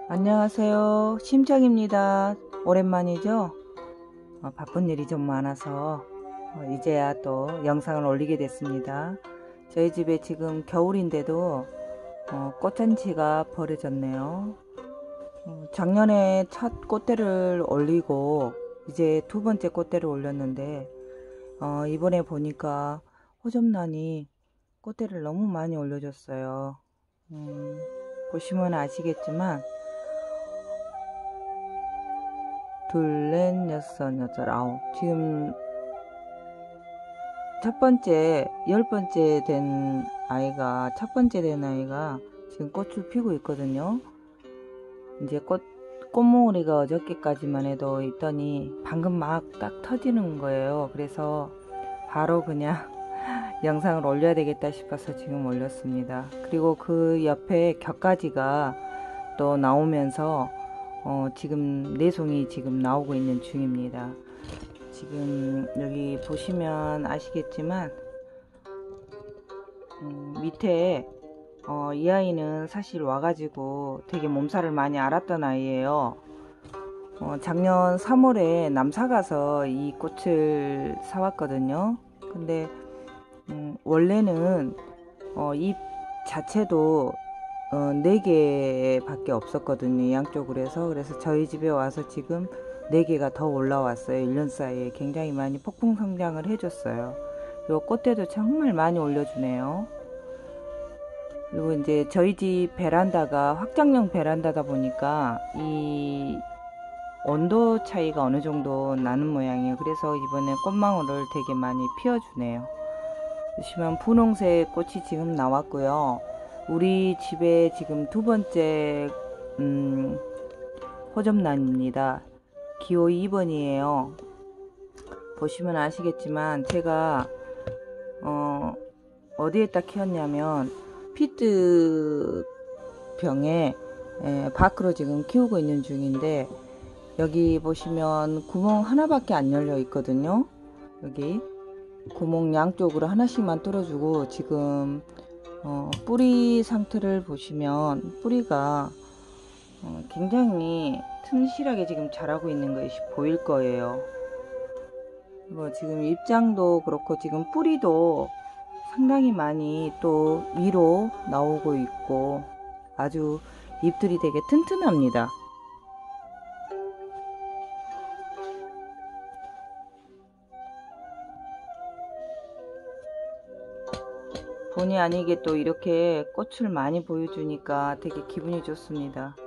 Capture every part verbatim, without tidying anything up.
안녕하세요. 심정입니다. 오랜만이죠? 어, 바쁜 일이 좀 많아서 어, 이제야 또 영상을 올리게 됐습니다. 저희 집에 지금 겨울인데도 어, 꽃잔치가 벌어졌네요. 어, 작년에 첫 꽃대를 올리고 이제 두 번째 꽃대를 올렸는데 어, 이번에 보니까 호접란이 꽃대를 너무 많이 올려줬어요. 음, 보시면 아시겠지만 둘, 넷, 여섯, 여덟, 아홉. 지금 첫 번째, 열 번째 된 아이가, 첫 번째 된 아이가 지금 꽃을 피고 있거든요. 이제 꽃, 꽃몽우리가 어저께까지만 해도 있더니 방금 막 딱 터지는 거예요. 그래서 바로 그냥 영상을 올려야 되겠다 싶어서 지금 올렸습니다. 그리고 그 옆에 격가지가 또 나오면서 어, 지금 내송이 지금 나오고 있는 중입니다. 지금 여기 보시면 아시겠지만 음, 밑에 어, 이 아이는 사실 와가지고 되게 몸살을 많이 앓았던 아이예요. 어, 작년 삼월에 남사 가서 이 꽃을 사왔거든요. 근데 음, 원래는 어, 잎 자체도 어, 네 개밖에 없었거든요. 양쪽으로 해서. 그래서 저희 집에 와서 지금 네 개가 더 올라왔어요. 일 년 사이에 굉장히 많이 폭풍 성장을 해줬어요. 그리고 꽃대도 정말 많이 올려주네요. 그리고 이제 저희 집 베란다가 확장형 베란다다 보니까 이 온도 차이가 어느 정도 나는 모양이에요. 그래서 이번에 꽃망울을 되게 많이 피워주네요. 보시면 분홍색 꽃이 지금 나왔고요. 우리 집에 지금 두 번째 음, 호접란입니다. 기호 이 번이에요. 보시면 아시겠지만 제가 어, 어디에다 키웠냐면 피트 병에 에, 밖으로 지금 키우고 있는 중인데 여기 보시면 구멍 하나밖에 안 열려 있거든요. 여기 구멍 양쪽으로 하나씩만 뚫어주고 지금 어, 뿌리 상태를 보시면 뿌리가 어, 굉장히 튼실하게 지금 자라고 있는 것이 보일 거예요. 뭐 지금 잎장도 그렇고 지금 뿌리도 상당히 많이 또 위로 나오고 있고 아주 잎들이 되게 튼튼합니다. 본의 아니게 또 이렇게 꽃을 많이 보여주니까 되게 기분이 좋습니다.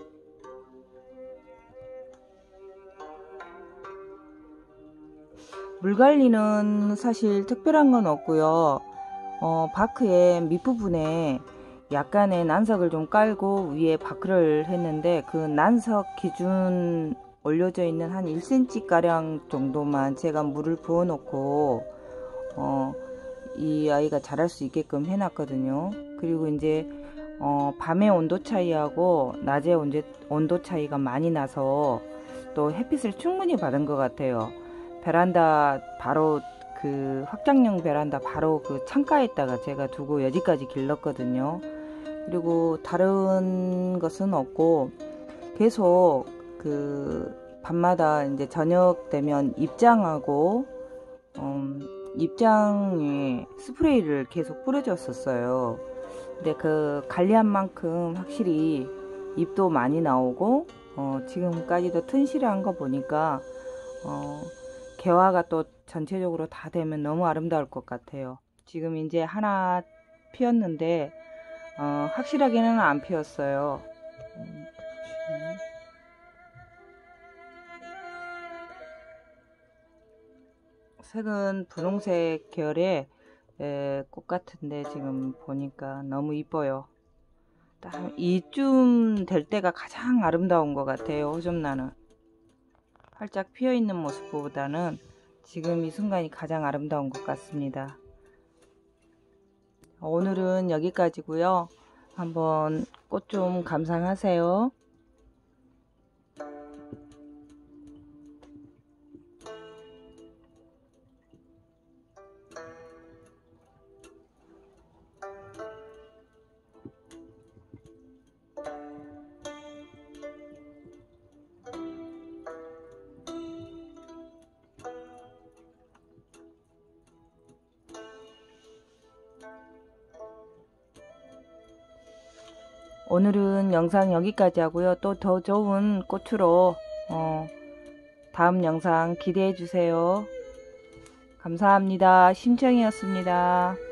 물 관리는 사실 특별한 건 없고요. 어, 바크의 밑부분에 약간의 난석을 좀 깔고 위에 바크를 했는데 그 난석 기준 올려져 있는 한 일 센티미터 가량 정도만 제가 물을 부어 놓고 어, 이 아이가 자랄 수 있게끔 해놨거든요. 그리고 이제 어, 밤의 온도 차이하고 낮의 온도 차이가 많이 나서 또 햇빛을 충분히 받은 것 같아요. 베란다 바로 그 확장형 베란다 바로 그 창가에다가 제가 두고 여기까지 길렀거든요. 그리고 다른 것은 없고 계속 그 밤마다 이제 저녁 되면 입장하고 음, 입장에 스프레이를 계속 뿌려줬었어요. 근데 그 관리한 만큼 확실히 잎도 많이 나오고 어, 지금까지도 튼실한 거 보니까 어, 개화가 또 전체적으로 다 되면 너무 아름다울 것 같아요. 지금 이제 하나 피었는데 어, 확실하게는 안 피었어요. 음, 색은 분홍색 계열의 에, 꽃 같은데 지금 보니까 너무 이뻐요. 딱 이쯤 될 때가 가장 아름다운 것 같아요. 호접란은 활짝 피어있는 모습보다는 지금 이 순간이 가장 아름다운 것 같습니다. 오늘은 여기까지고요. 한번 꽃 좀 감상하세요. 오늘은 영상 여기까지 하고요. 또 더 좋은 꽃으로 어, 다음 영상 기대해 주세요. 감사합니다. 심청이었습니다.